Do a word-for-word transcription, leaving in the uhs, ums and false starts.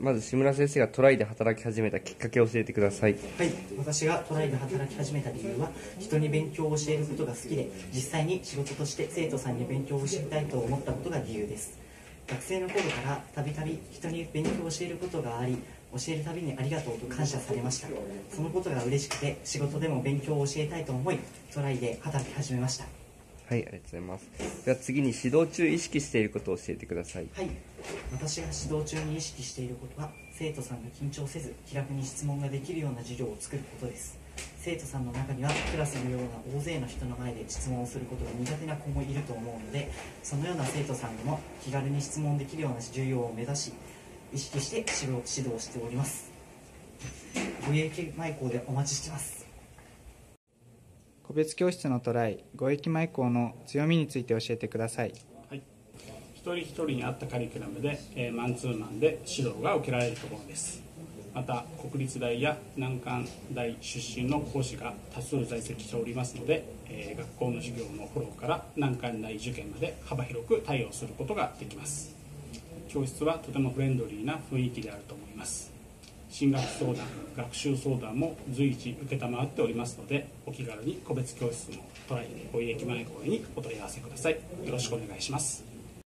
まず志村先生がトライで働き始めたきっかけを教えてください。 はい、私がトライで働き始めた理由は、人に勉強を教えることが好きで、実際に仕事として生徒さんに勉強を教えたいと思ったことが理由です。学生の頃からたびたび人に勉強を教えることがあり、教えるたびにありがとうと感謝されました。そのことが嬉しくて、仕事でも勉強を教えたいと思い、トライで働き始めました。 はい、ありがとうございます。では次に指導中意識していることを教えてください。 はい、私が指導中に意識していることは、生徒さんが緊張せず気楽に質問ができるような授業を作ることです。生徒さんの中にはクラスのような大勢の人の前で質問をすることが苦手な子もいると思うので、そのような生徒さんでも気軽に質問できるような授業を目指し、意識して指導指導しております。ご益前校でお待ちしています。 個別教室のトライ、ご益前校の強みについて教えてください。 はい、一人一人に合ったカリキュラムで、えー、マンツーマンで指導が受けられるところです。また国立大や難関大出身の講師が多数在籍しておりますので、えー、学校の授業のフォローから難関大受験まで幅広く対応することができます。教室はとてもフレンドリーな雰囲気であると思います。進学相談、学習相談も随時承っておりますので、お気軽に個別教室のトライご益前校にお問い合わせください。よろしくお願いします。